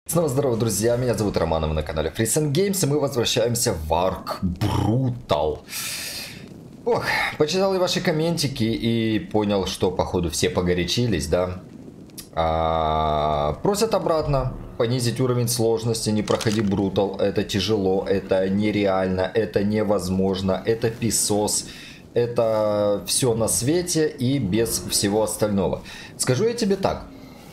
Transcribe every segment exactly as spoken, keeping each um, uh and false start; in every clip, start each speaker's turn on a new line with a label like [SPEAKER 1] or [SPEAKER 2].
[SPEAKER 1] Снова здорово, друзья, меня зовут Роман, вы на канале Freeze and Games, и мы возвращаемся в Ark Brutal. Ох, почитал я ваши комментики и понял, что походу все погорячились, да. А, просят обратно понизить уровень сложности, не проходи Brutal, это тяжело, это нереально, это невозможно, это писос. Это все на свете и без всего остального. Скажу я тебе так.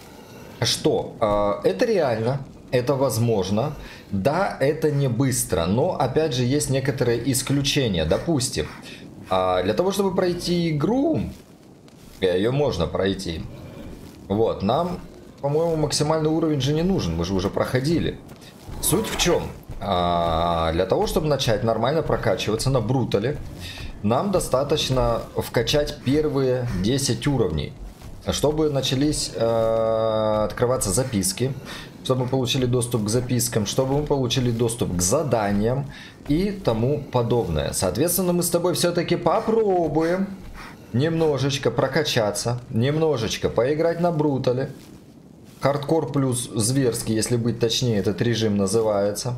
[SPEAKER 1] Что э, это реально, это возможно, да, это не быстро, но опять же есть некоторые исключения. Допустим, э, для того, чтобы пройти игру, ее можно пройти. Вот, нам, по-моему, максимальный уровень же не нужен, мы же уже проходили. Суть в чем? Э, для того, чтобы начать нормально прокачиваться на брутале, нам достаточно вкачать первые десять уровней. Чтобы начались э, открываться записки, чтобы мы получили доступ к запискам, чтобы мы получили доступ к заданиям и тому подобное. Соответственно, мы с тобой все-таки попробуем немножечко прокачаться, немножечко поиграть на брутале. Хардкор плюс зверский, если быть точнее, этот режим называется.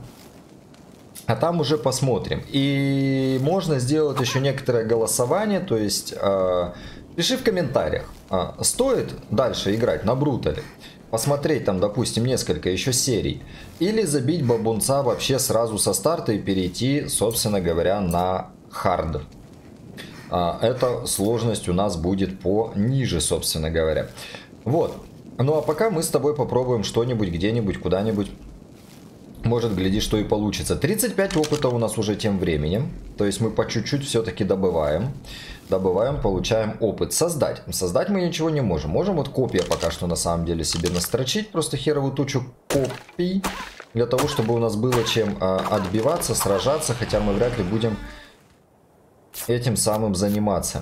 [SPEAKER 1] А там уже посмотрим. И можно сделать еще некоторое голосование, то есть э, пиши в комментариях, э, стоит дальше играть на брутале, посмотреть там, допустим, несколько еще серий, или забить бабунца вообще сразу со старта и перейти, собственно говоря, на хард. Э, эта сложность у нас будет пониже, собственно говоря. Вот. Ну а пока мы с тобой попробуем что-нибудь где-нибудь, куда-нибудь. Может, гляди, что и получится. тридцать пять опыта у нас уже тем временем. То есть мы по чуть-чуть все-таки добываем. Добываем, получаем опыт. Создать. Создать мы ничего не можем. Можем вот копия пока что на самом деле себе настрочить. Просто херовую тучу копий. Для того, чтобы у нас было чем а, отбиваться, сражаться. Хотя мы вряд ли будем этим самым заниматься.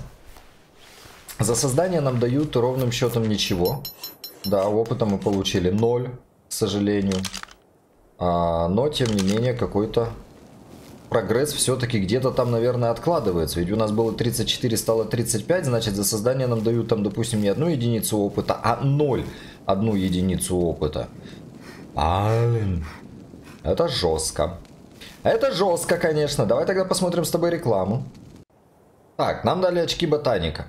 [SPEAKER 1] За создание нам дают ровным счетом ничего. Да, опыта мы получили ноль, к сожалению. А, но, тем не менее, какой-то прогресс все-таки где-то там, наверное, откладывается. Ведь у нас было тридцать четыре, стало тридцать пять, значит, за создание нам дают там, допустим, не одну единицу опыта, а ноль. Одну единицу опыта. Блин. Это жестко. Это жестко, конечно. Давай тогда посмотрим с тобой рекламу. Так, нам дали очки ботаника.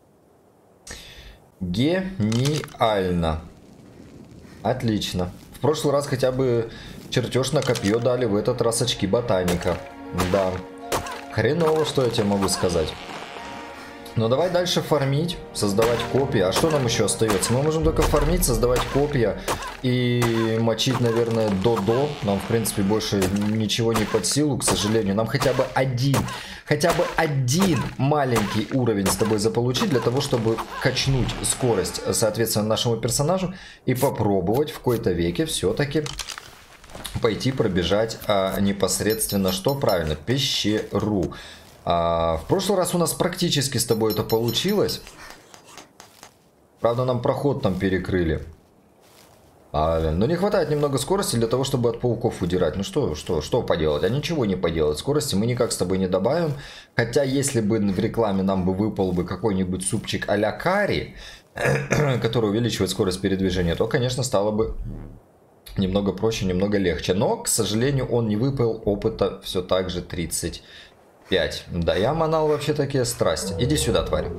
[SPEAKER 1] Гениально. Отлично. В прошлый раз хотя бы чертеж на копье дали, в этот раз очки ботаника. Да. Хреново, что я тебе могу сказать. Но давай дальше фармить, создавать копии. А что нам еще остается? Мы можем только фармить, создавать копья и мочить, наверное, до-до. Нам, в принципе, больше ничего не под силу, к сожалению. Нам хотя бы один, хотя бы один маленький уровень с тобой заполучить, для того, чтобы качнуть скорость, соответственно, нашему персонажу и попробовать в какой-то веке все-таки пойти пробежать а, непосредственно, что правильно, пещеру. А, в прошлый раз у нас практически с тобой это получилось. Правда, нам проход там перекрыли. А, но не хватает немного скорости для того, чтобы от пауков удирать. Ну что, что, что поделать? А ничего не поделать. Скорости мы никак с тобой не добавим. Хотя, если бы в рекламе нам бы выпал бы какой-нибудь супчик а-ля карри, который увеличивает скорость передвижения, то, конечно, стало бы немного проще, немного легче. Но, к сожалению, он не выпал. Опыта все так же тридцать пять. Да, я манал вообще такие страсти. Иди сюда, тварь.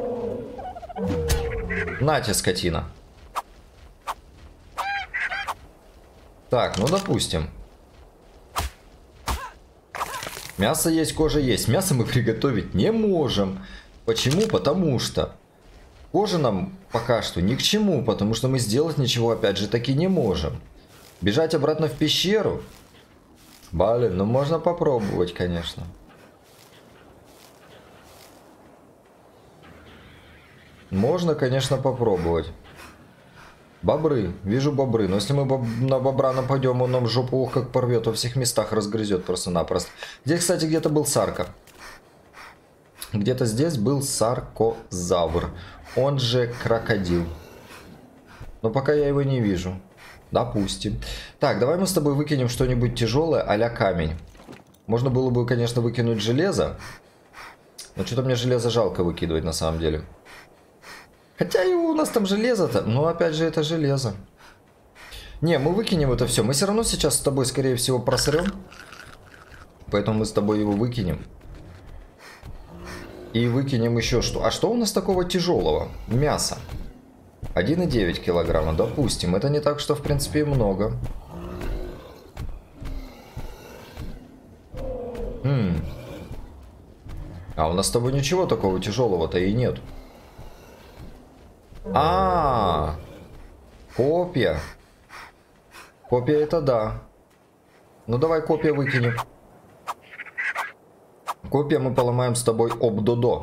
[SPEAKER 1] На тебе, скотина. Так, ну допустим. Мясо есть, кожа есть. Мясо мы приготовить не можем. Почему? Потому что кожа нам пока что ни к чему. Потому что мы сделать ничего, опять же, таки не можем. Бежать обратно в пещеру? Блин, ну можно попробовать, конечно. Можно, конечно, попробовать. Бобры. Вижу бобры. Но если мы боб... на бобра нападем, он нам жопу ох как порвет. Во всех местах разгрызет просто-напросто. Здесь, кстати, где-то был сарка. Где-то здесь был саркозавр. Он же крокодил. Но пока я его не вижу. Допустим. Так, давай мы с тобой выкинем что-нибудь тяжелое а-ля камень. Можно было бы, конечно, выкинуть железо. Но что-то мне железо жалко выкидывать на самом деле. Хотя и у нас там железо-то, но опять же это железо. Не, мы выкинем это все. Мы все равно сейчас с тобой, скорее всего, просрем. Поэтому мы с тобой его выкинем. И выкинем еще что. А что у нас такого тяжелого? Мясо. один и девять килограмма, допустим. Это не так, что в принципе много. Хм. А у нас с тобой ничего такого тяжелого-то и нет. А, -а, -а. Копья. Копья это да. Ну давай копья выкинем. Копья мы поломаем с тобой об-додо.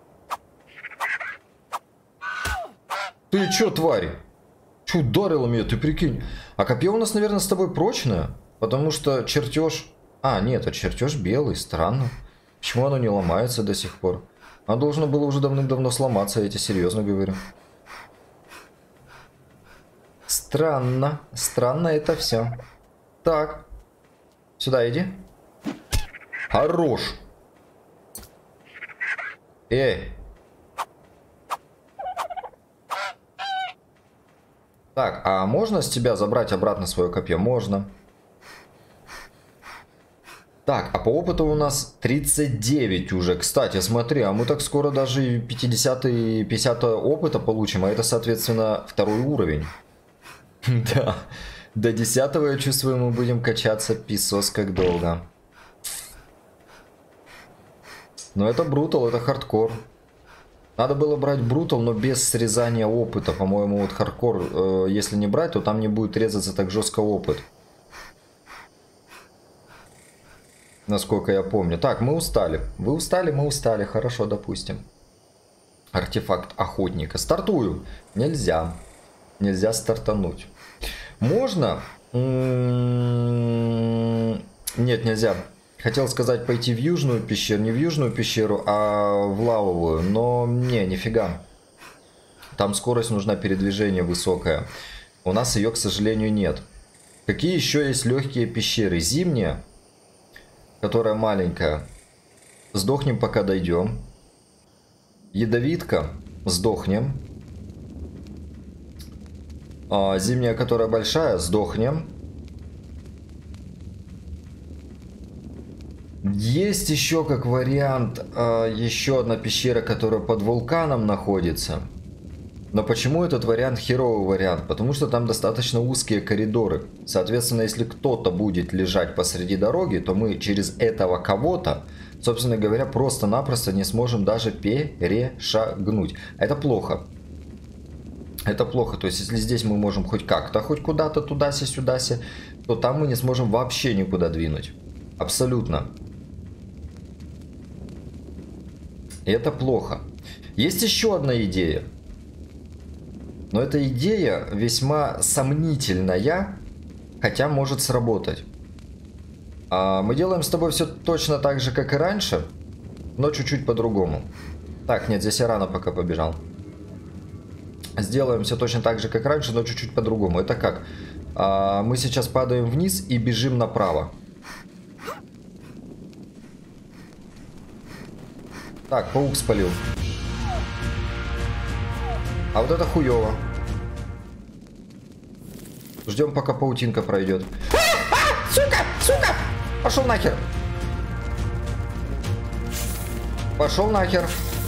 [SPEAKER 1] Ты чё, тварь? Чё ударила меня, ты прикинь? А копье у нас, наверное, с тобой прочное. Потому что чертеж... А, нет, а чертеж белый, странно. Почему оно не ломается до сих пор? Оно должно было уже давным-давно сломаться, я тебе серьезно говорю. Странно. Странно это все. Так. Сюда иди. Хорош. Эй. Так, а можно с тебя забрать обратно свое копье? Можно. Так, а по опыту у нас тридцать девять уже. Кстати, смотри, а мы так скоро даже пятьдесят и пятьдесят опыта получим, а это, соответственно, второй уровень. Да, до десятого, я чувствую, мы будем качаться писос как долго. Но это брутал, это хардкор. Надо было брать брутал, но без срезания опыта. По-моему, вот хардкор, э, если не брать, то там не будет резаться так жестко опыт. Насколько я помню. Так, мы устали. Вы устали, мы устали. Хорошо, допустим. Артефакт охотника. Стартую. Нельзя. Нельзя стартануть. Можно? М-м-м- нет, нельзя. Хотел сказать пойти в южную пещеру. Не в южную пещеру, а в лавовую. Но не, нифига. Там скорость нужна передвижения высокая. У нас ее, к сожалению, нет. Какие еще есть легкие пещеры? Зимняя, которая маленькая. Сдохнем, пока дойдем. Ядовитка. Сдохнем. А, зимняя, которая большая. Сдохнем. Есть еще как вариант а, еще одна пещера, которая под вулканом находится. Но почему этот вариант херовый вариант? Потому что там достаточно узкие коридоры. Соответственно, если кто-то будет лежать посреди дороги, то мы через этого кого-то, собственно говоря, просто-напросто не сможем даже перешагнуть. Это плохо. Это плохо. То есть, если здесь мы можем хоть как-то, хоть куда-то, туда-сюда-сюда, то там мы не сможем вообще никуда двинуть. Абсолютно. И это плохо. Есть еще одна идея. Но эта идея весьма сомнительная, хотя может сработать. А мы делаем с тобой все точно так же, как и раньше, но чуть-чуть по-другому. Так, нет, здесь я рано пока побежал. Сделаем все точно так же, как раньше, но чуть-чуть по-другому. Это как? А, мы сейчас падаем вниз и бежим направо. Так, паук спалил. А вот это хуёво. Ждем, пока паутинка пройдет. А, а, сука, сука! Пошел нахер. Пошел нахер.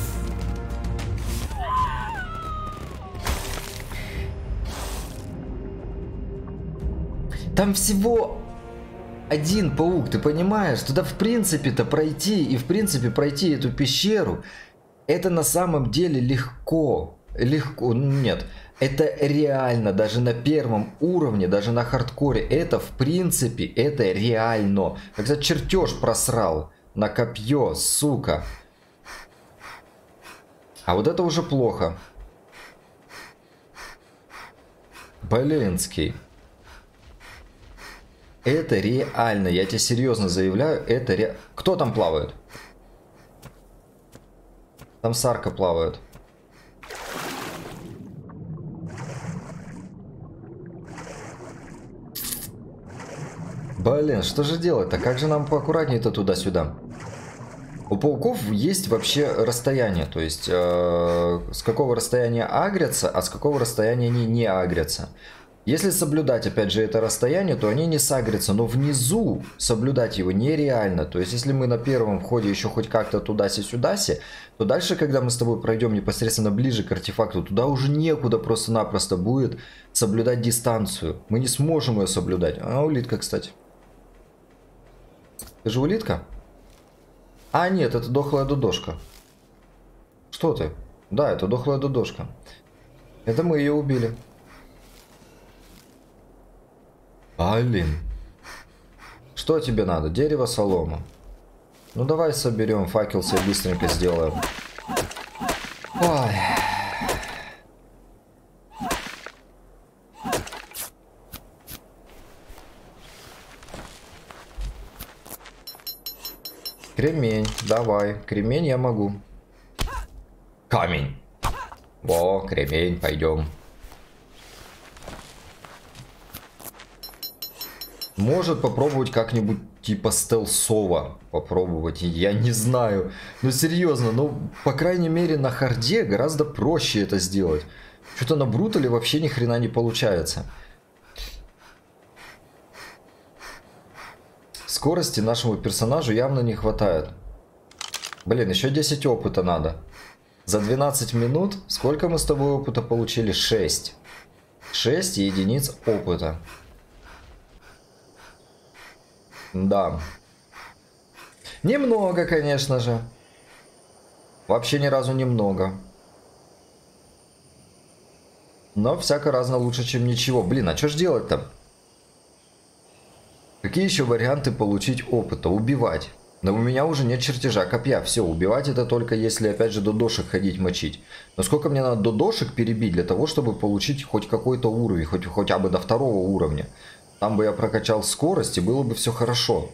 [SPEAKER 1] Там всего один паук, ты понимаешь? Туда в принципе-то пройти и в принципе пройти эту пещеру, это на самом деле легко. Легко, нет. Это реально, даже на первом уровне, даже на хардкоре, это в принципе, это реально. Когда чертеж просрал на копье, сука. А вот это уже плохо. Блинский. Это реально, я тебе серьезно заявляю, это ре... Кто там плавает? Там сарка плавает. Блин, что же делать-то? Как же нам поаккуратнее-то туда-сюда? У пауков есть вообще расстояние, то есть э, с какого расстояния агрятся, а с какого расстояния они не агрятся. Если соблюдать, опять же, это расстояние, то они не сагрятся. Но внизу соблюдать его нереально. То есть, если мы на первом входе еще хоть как-то туда-сюда-си, то дальше, когда мы с тобой пройдем непосредственно ближе к артефакту, туда уже некуда просто-напросто будет соблюдать дистанцию. Мы не сможем ее соблюдать. А, улитка, кстати. Ты же улитка? А, нет, это дохлая дудошка. Что ты? Да, это дохлая дудошка. Это мы ее убили. Блин. Что тебе надо? Дерево, солома. Ну давай соберем, факел себе быстренько сделаем. Ой. Кремень, давай. Кремень я могу. Камень. Во, кремень, пойдем. Может попробовать как-нибудь типа стелсово попробовать, я не знаю. Ну серьезно, ну по крайней мере на харде гораздо проще это сделать. Что-то на брутале вообще ни хрена не получается. Скорости нашему персонажу явно не хватает. Блин, еще десять опыта надо. За двенадцать минут сколько мы с тобой опыта получили? шесть. шесть единиц опыта. Да. Немного, конечно же. Вообще ни разу немного. Но всяко разно лучше, чем ничего. Блин, а что ж делать-то? Какие еще варианты получить опыта? Убивать. Но у меня уже нет чертежа копья. Все, убивать это только если, опять же, додошек ходить мочить. Но сколько мне надо додошек перебить для того, чтобы получить хоть какой-то уровень, хоть хотя бы до второго уровня. Там бы я прокачал скорость, и было бы все хорошо.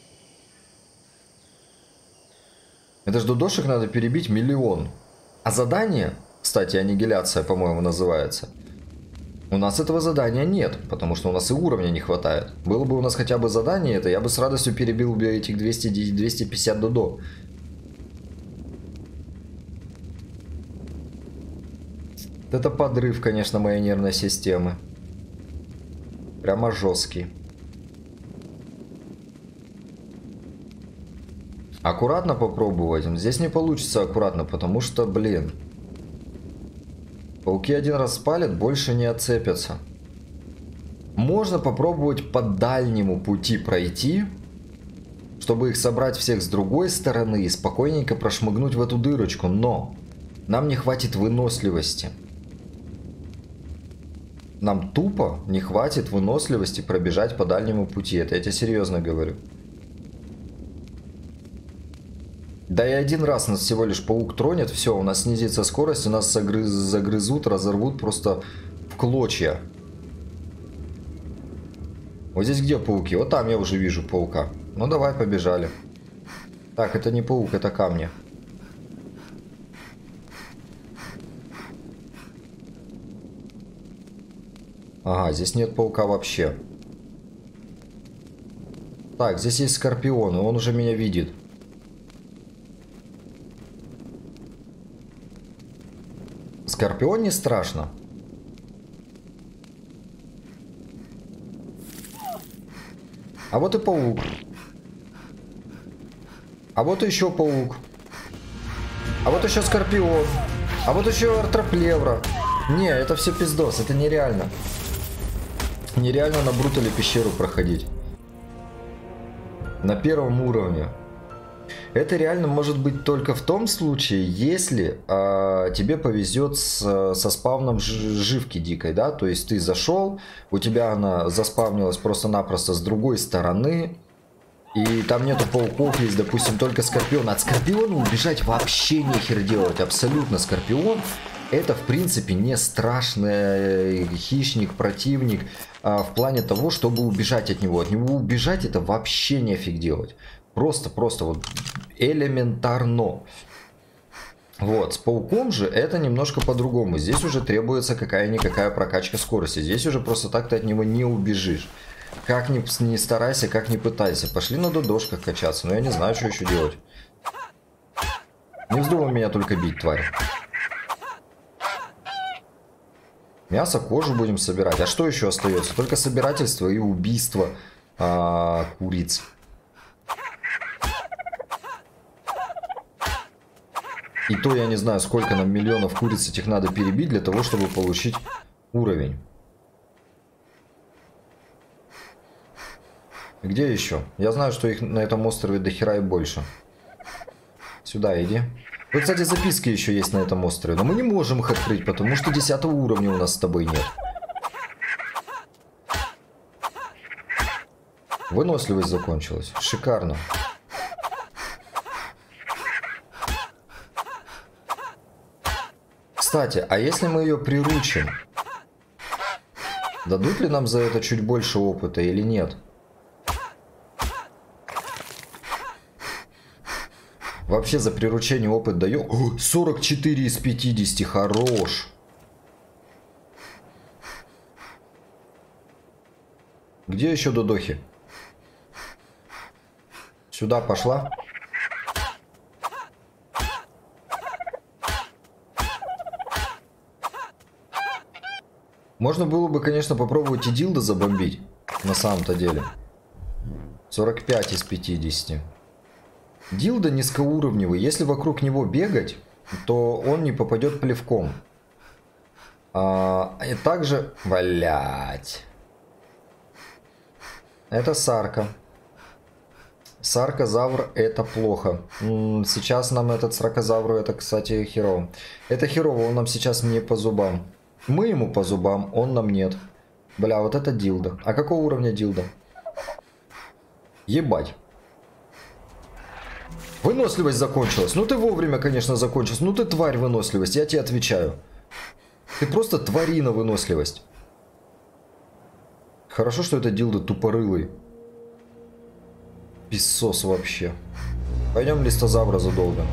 [SPEAKER 1] Это же додошек надо перебить миллион. А задание, кстати, аннигиляция, по-моему, называется. У нас этого задания нет, потому что у нас и уровня не хватает. Было бы у нас хотя бы задание это, я бы с радостью перебил бы этих двести двести пятьдесят додо. Это подрыв, конечно, моей нервной системы. Прямо жесткий. Аккуратно попробовать. Здесь не получится аккуратно, потому что, блин. Пауки один раз спалят, больше не отцепятся. Можно попробовать по дальнему пути пройти, чтобы их собрать всех с другой стороны и спокойненько прошмыгнуть в эту дырочку. Но нам не хватит выносливости. Нам тупо не хватит выносливости пробежать по дальнему пути. Это я тебе серьезно говорю. Да и один раз нас всего лишь паук тронет, все, у нас снизится скорость, у нас загрыз, загрызут, разорвут просто в клочья. Вот здесь где пауки? Вот там я уже вижу паука. Ну давай, побежали. Так, это не паук, это камни. Ага, здесь нет паука вообще. Так, здесь есть скорпион, и он уже меня видит. Скорпион не страшно. А вот и паук. А вот еще паук. А вот еще скорпион. А вот еще артроплевра. Не, это все пиздос, это нереально. Нереально на брутале пещеру проходить. На первом уровне. Это реально может быть только в том случае, если э, тебе повезет с, со спавном живки дикой, да, то есть ты зашел, у тебя она заспавнилась просто-напросто с другой стороны, и там нету пауков, есть, допустим, только скорпион. От скорпиона убежать вообще нехер делать, абсолютно. Скорпион это, в принципе, не страшный хищник, противник, а в плане того, чтобы убежать от него. От него убежать это вообще нефиг делать. Просто, просто вот элементарно. Вот, с пауком же это немножко по-другому. Здесь уже требуется какая-никакая прокачка скорости. Здесь уже просто так ты от него не убежишь. Как ни, ни старайся, как ни пытайся. Пошли на додошках качаться, но я не знаю, что еще делать. Не вздумай меня только бить, тварь. Мясо, кожу будем собирать. А что еще остается? Только собирательство и убийство а, куриц. И то я не знаю, сколько нам миллионов куриц этих надо перебить для того, чтобы получить уровень. Где еще? Я знаю, что их на этом острове до хера и больше. Сюда иди. Вот, кстати, записки еще есть на этом острове. Но мы не можем их открыть, потому что десятого уровня у нас с тобой нет. Выносливость закончилась. Шикарно. Кстати, а если мы ее приручим, дадут ли нам за это чуть больше опыта или нет? Вообще за приручение опыт дает. О, сорок четыре из пятидесяти, хорош. Где еще додохи? Сюда пошла. Можно было бы, конечно, попробовать и дилда забомбить. На самом-то деле. сорок пять из пятидесяти. Дилда низкоуровневый. Если вокруг него бегать, то он не попадет плевком. А, и также... Блять. Это сарка. Саркозавр это плохо. Сейчас нам этот саркозавр, это, кстати, херово. Это херово, он нам сейчас не по зубам. Мы ему по зубам, он нам нет. Бля, вот это дилда. А какого уровня дилда? Ебать. Выносливость закончилась. Ну ты вовремя, конечно, закончилась. Ну ты тварь выносливость, я тебе отвечаю. Ты просто тварина выносливость. Хорошо, что это дилда тупорылый. Писсос вообще. Пойдем листозавра задолго.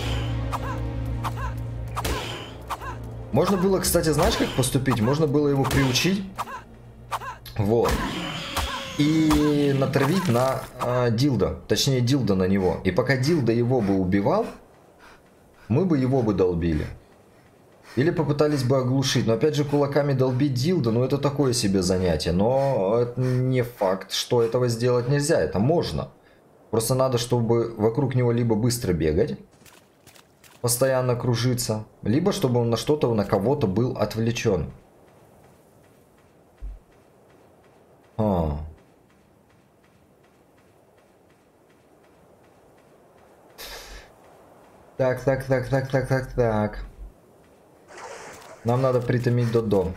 [SPEAKER 1] Можно было, кстати, знаешь, как поступить? Можно было его приучить. Вот. И натравить на э, дилда. Точнее, дилда на него. И пока дилда его бы убивал, мы бы его бы долбили. Или попытались бы оглушить. Но опять же, кулаками долбить дилда, ну это такое себе занятие. Но это не факт, что этого сделать нельзя. Это можно. Просто надо, чтобы вокруг него либо быстро бегать, постоянно кружиться, либо чтобы он на что-то, на кого-то был отвлечен. А. Так, так, так, так, так, так, так. Нам надо притомить Додо.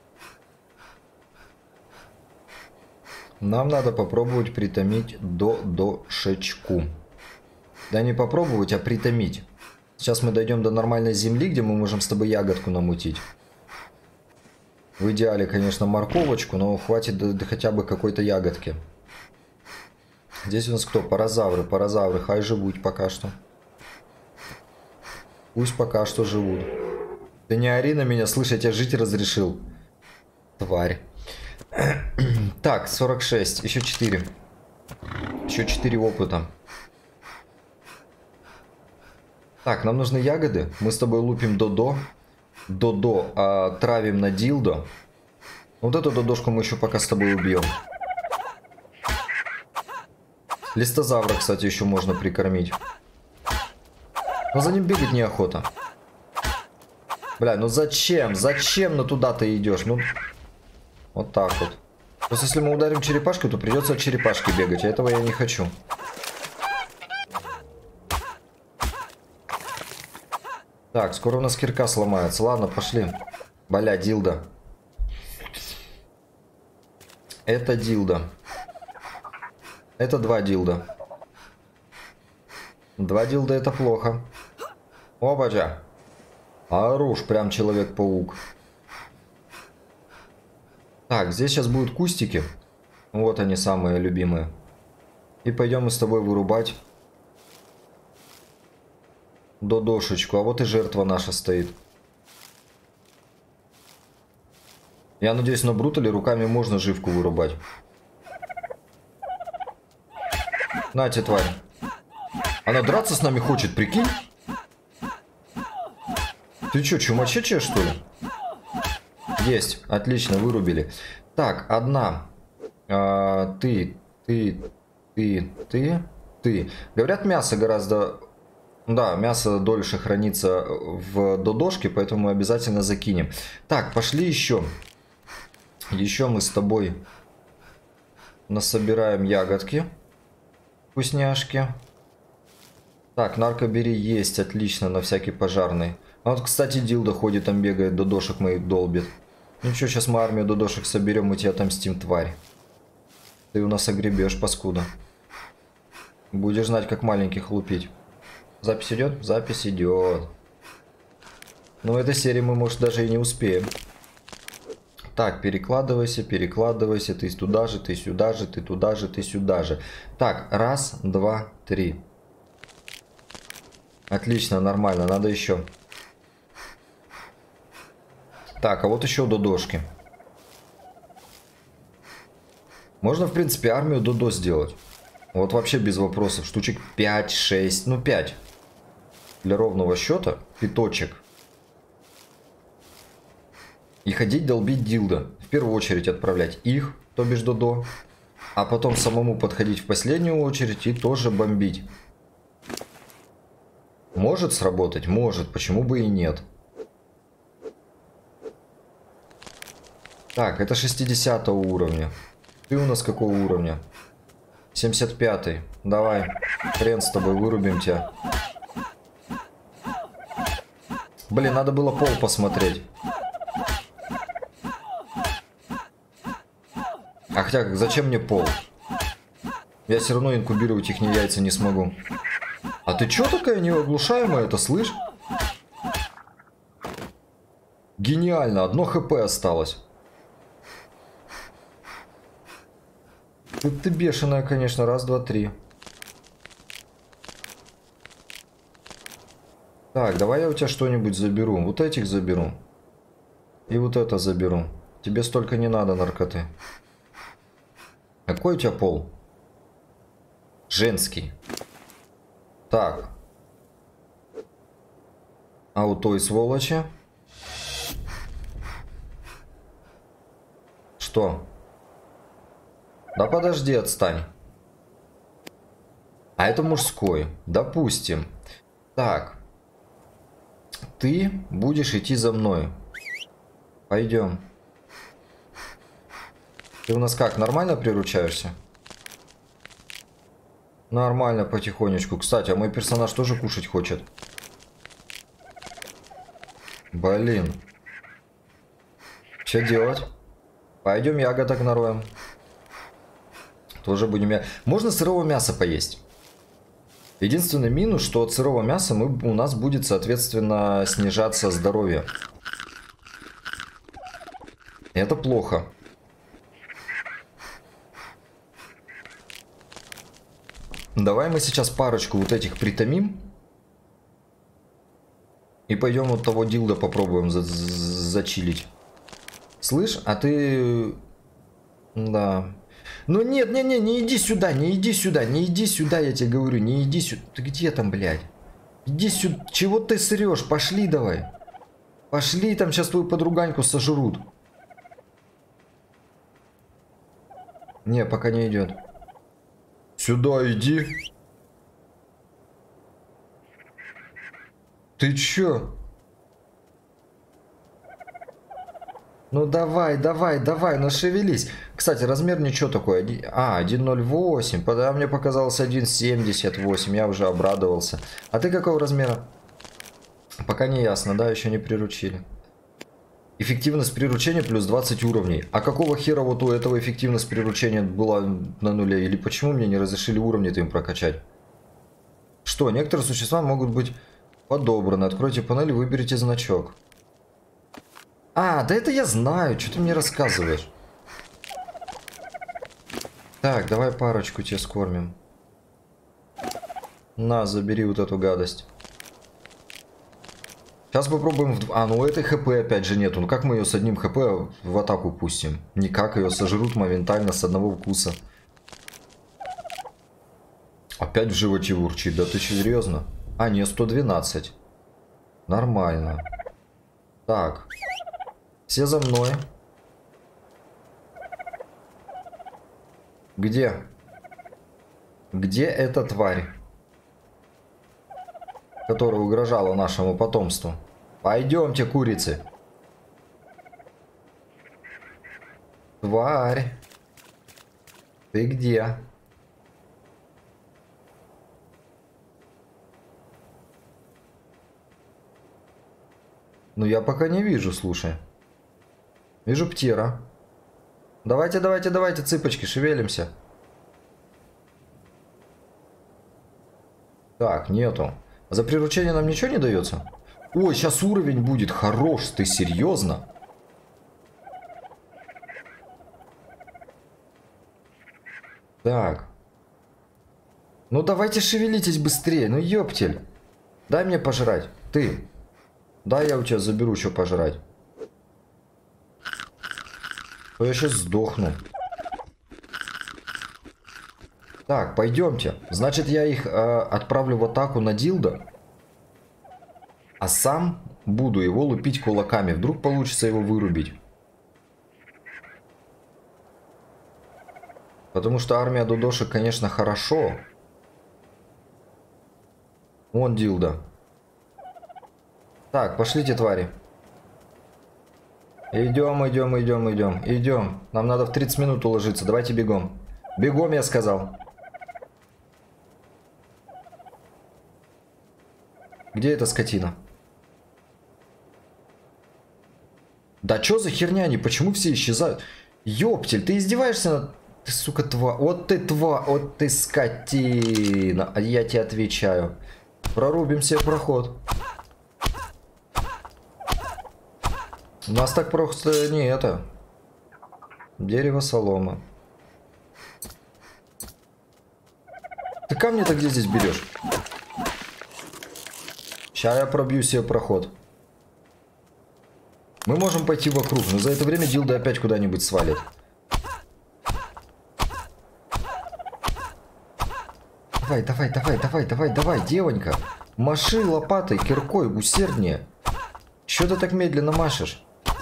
[SPEAKER 1] Нам надо попробовать притомить Додошечку. Да не попробовать, а притомить. Сейчас мы дойдем до нормальной земли, где мы можем с тобой ягодку намутить. В идеале, конечно, морковочку, но хватит до, до хотя бы какой-то ягодки. Здесь у нас кто? Паразавры. Паразавры, хай живут пока что. Пусть пока что живут. Ты не ори на меня, слышь, я тебя жить разрешил. Тварь. Так, сорок шесть. Еще четыре. Еще четыре опыта. Так, нам нужны ягоды. Мы с тобой лупим Додо. Додо а, травим на дилдо. Вот эту додошку мы еще пока с тобой убьем. Листозавра, кстати, еще можно прикормить. Но за ним бегать неохота. Бля, ну зачем? Зачем на туда ты идешь? Ну, вот так вот. Просто если мы ударим черепашку, то придется от черепашки бегать. А этого я не хочу. Так, скоро у нас кирка сломается. Ладно, пошли. Бля, дилда. Это дилда. Это два дилда. Два дилда это плохо. Опача. Оруж, прям Человек-паук. Так, здесь сейчас будут кустики. Вот они, самые любимые. И пойдем мы с тобой вырубать Додошечку. А вот и жертва наша стоит. Я надеюсь, на брутале руками можно живку вырубать. Нате, тварь. Она драться с нами хочет, прикинь? Ты чё, чумачечая, что ли? Есть. Отлично, вырубили. Так, одна. А, ты, ты, ты, ты, ты. Говорят, мясо гораздо... Да, мясо дольше хранится в додошке, поэтому мы обязательно закинем. Так, пошли еще. Еще мы с тобой насобираем ягодки. Вкусняшки. Так, наркобери есть, отлично, на всякий пожарный. А вот, кстати, Дилда ходит, там бегает, додошек моих долбит. Ничего, сейчас мы армию додошек соберем, и тебя отомстим, тварь. Ты у нас огребешь, паскуда. Будешь знать, как маленьких лупить. Запись идет? Запись идет. Но в этой серии мы, может, даже и не успеем. Так, перекладывайся, перекладывайся. Ты туда же, ты сюда же, ты туда же, ты сюда же. Так, раз, два, три. Отлично, нормально, надо еще. Так, а вот еще додошки. Можно, в принципе, армию додо сделать. Вот вообще без вопросов. Штучек пять шесть, ну пять. Для ровного счета, пяточек. И ходить долбить дилда. В первую очередь отправлять их, то бишь додо. А потом самому подходить в последнюю очередь и тоже бомбить. Может сработать? Может. Почему бы и нет? Так, это шестидесятого уровня. Ты у нас какого уровня? семьдесят пятый. Давай. Хрен с тобой, вырубим тебя. Блин, надо было пол посмотреть. А хотя, зачем мне пол? Я все равно инкубировать их не яйца не смогу. А ты чё такая неоглушаемая это, слышь? Гениально, одно хп осталось. Ты, ты бешеная, конечно, раз, два, три. Так, давай я у тебя что-нибудь заберу. Вот этих заберу. И вот это заберу. Тебе столько не надо наркоты. Какой у тебя пол? Женский. Так. А у той сволочи? Что? Да подожди, отстань. А это мужской. Допустим. Так. Ты будешь идти за мной. Пойдем. Ты у нас как, нормально приручаешься? Нормально, потихонечку. Кстати, а мой персонаж тоже кушать хочет. Блин. Что делать? Пойдем ягодок нароем. Тоже будем... Я... Можно сырого мяса поесть. Единственный минус, что от сырого мяса мы, у нас будет, соответственно, снижаться здоровье. Это плохо. Давай мы сейчас парочку вот этих притомим. И пойдем вот того дилда попробуем за зачилить. Слышь, а ты... Да... Ну нет, не, не, не иди сюда, не иди сюда, не иди сюда, я тебе говорю, не иди сюда. Ты где там, блядь? Иди сюда, чего ты срешь? Пошли давай. Пошли, там сейчас твою подруганьку сожрут. Не, пока не идет. Сюда иди. Ты чё? Ну давай, давай, давай, ну шевелись. Кстати, размер ничего такой. А, один ноль восемь. А мне показалось один семьдесят восемь. Я уже обрадовался. А ты какого размера? Пока не ясно, да, еще не приручили. Эффективность приручения плюс двадцать уровней. А какого хера вот у этого эффективность приручения была на нуле? Или почему мне не разрешили уровни-то им прокачать? Что, некоторые существа могут быть подобраны. Откройте панель и выберите значок. А, да это я знаю, что ты мне рассказываешь. Так, давай парочку тебе скормим. На, забери вот эту гадость. Сейчас попробуем... В... А, ну у этой хп опять же нету. Ну как мы ее с одним хп в атаку пустим? Никак, ее сожрут моментально с одного вкуса. Опять в животе урчит, да ты серьезно? А, не, сто двенадцать. Нормально. Так. Все за мной. Где? Где эта тварь, которая угрожала нашему потомству? Пойдемте, курицы. Тварь. Ты где? Ну, я пока не вижу, слушай. Вижу птера. Давайте, давайте, давайте, цыпочки, шевелимся. Так, нету. За приручение нам ничего не дается? Ой, сейчас уровень будет хорош, ты серьезно? Так. Ну давайте шевелитесь быстрее, ну ёптель. Дай мне пожрать. Ты. Да, я у тебя заберу что пожрать. То я сейчас сдохну. Так, пойдемте. Значит, я их э, отправлю в атаку на Дилда. А сам буду его лупить кулаками. Вдруг получится его вырубить. Потому что армия дудошек, конечно, хорошо. Вон Дилда. Так, пошлите, твари. Идем, идем, идем, идем, идем. Нам надо в тридцать минут уложиться. Давайте бегом. Бегом, я сказал. Где эта скотина? Да чё за херня они? Почему все исчезают? Ёптель, ты издеваешься над... Ты, сука, тва... Вот ты тва... Вот ты скотина. А я тебе отвечаю. Прорубим себе проход. У нас так просто не это. Дерево, солома. Ты камни-то где здесь берешь? Сейчас я пробью себе проход. Мы можем пойти вокруг, но за это время Дилда опять куда-нибудь свалит. Давай, давай, давай, давай, давай, давай, девонька. Маши лопатой, киркой, усерднее. Чё ты так медленно машешь?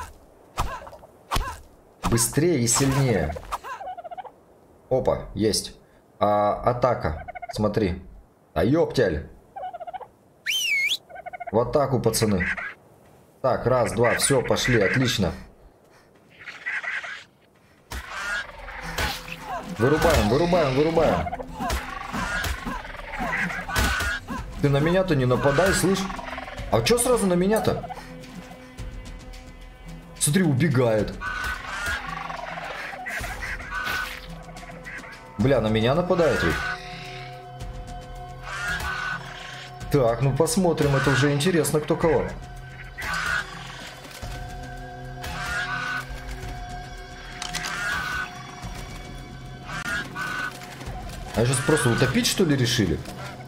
[SPEAKER 1] Быстрее и сильнее. Опа, есть. А, атака. Смотри. А ёптяль. В атаку, пацаны. Так, раз, два, все, пошли, отлично. Вырубаем, вырубаем, вырубаем. Ты на меня-то не нападай, слышь? А чё сразу на меня-то? Смотри, убегает. Бля, на меня нападает ведь. Так, ну посмотрим, это уже интересно, кто кого. А сейчас просто утопить, что ли, решили?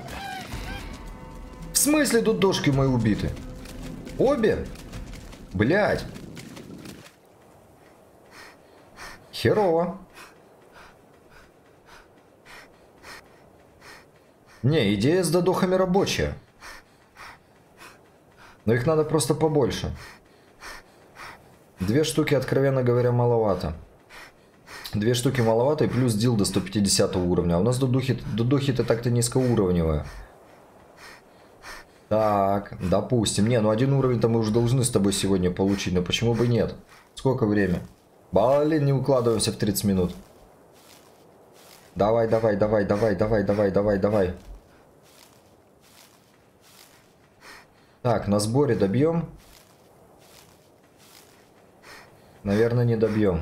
[SPEAKER 1] В смысле тут дошки мои убиты? Обе? Блядь. Херово. Не, идея с додохами рабочая. Но их надо просто побольше. Две штуки, откровенно говоря, маловато. Две штуки маловато, и плюс дилда сто пятидесятого уровня. А у нас дудухи, дудухи-то так-то низкоуровневые. Так, допустим. Не, ну один уровень-то мы уже должны с тобой сегодня получить. Но почему бы нет? Сколько время? Блин, не укладываемся в тридцать минут. Давай, давай, давай, давай, давай, давай, давай, давай. Так, на сборе добьем? Наверное, не добьем.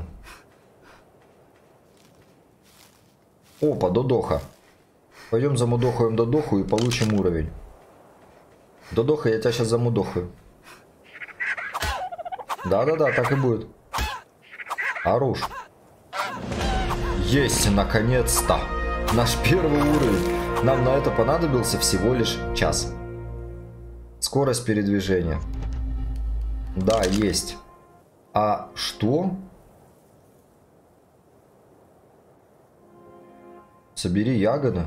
[SPEAKER 1] Опа, додоха. Пойдем замудохаем додоху и получим уровень. Додоха, я тебя сейчас замудохаю. Да-да-да, так и будет. Хорош. Есть, наконец-то. Наш первый уровень. Нам на это понадобился всего лишь час. Скорость передвижения. Да, есть. А что? Собери ягоды.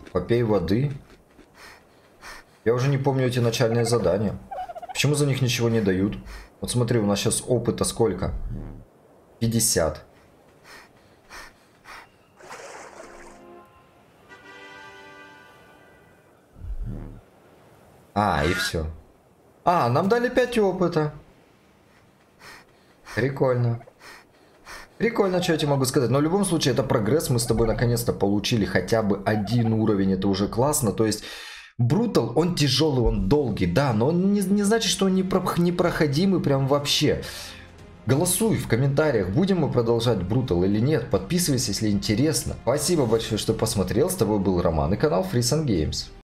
[SPEAKER 1] Попей воды. Я уже не помню эти начальные задания. Почему за них ничего не дают? Вот смотри, у нас сейчас опыта сколько? пятьдесят. А, и все. А, нам дали пять опыта. Прикольно. Прикольно, что я тебе могу сказать. Но в любом случае, это прогресс. Мы с тобой наконец-то получили хотя бы один уровень. Это уже классно. То есть, Brutal, он тяжелый, он долгий, да. Но он не, не значит, что он не про, непроходимый прям вообще. Голосуй в комментариях, будем мы продолжать Brutal или нет. Подписывайся, если интересно. Спасибо большое, что посмотрел. С тобой был Роман и канал Freesan Games.